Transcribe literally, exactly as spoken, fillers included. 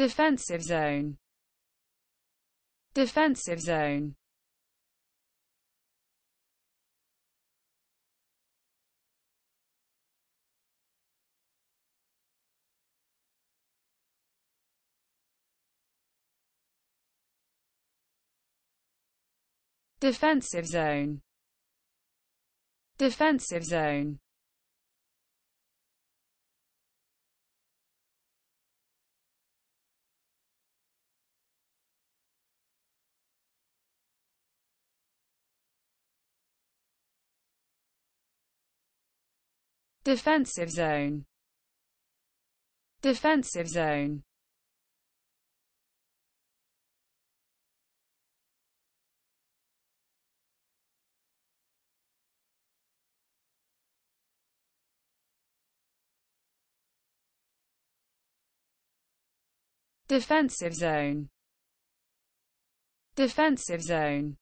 defensive zone, defensive zone, defensive zone, defensive zone, defensive zone, defensive zone, defensive zone, defensive zone,